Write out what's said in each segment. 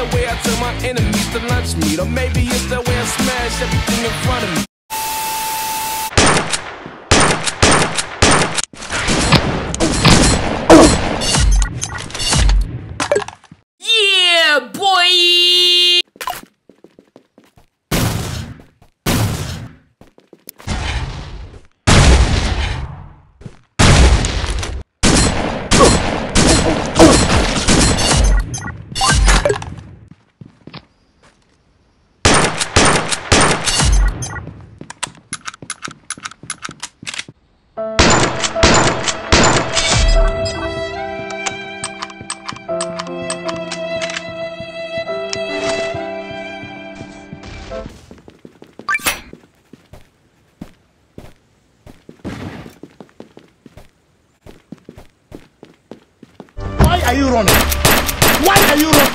the way I tell my enemies to lunch meat, or maybe it's the way I smash everything in front of me. Yeah, boy! Why are you running? Why are you running?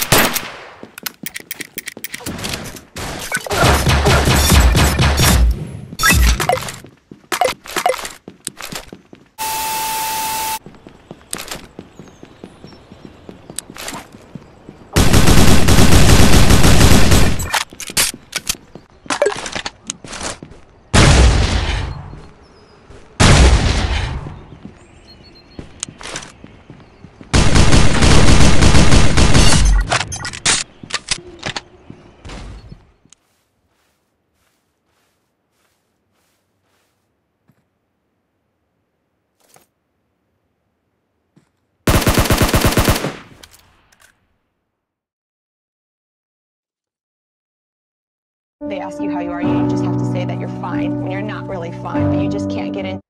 They ask you how you are, you just have to say that you're fine when you're not really fine, but you just can't get in.